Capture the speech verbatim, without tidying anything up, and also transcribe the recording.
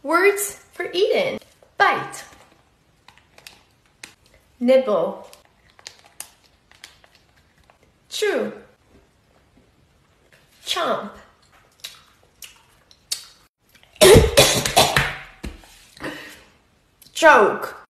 Words for eating. Bite, nibble, chew, chomp, choke.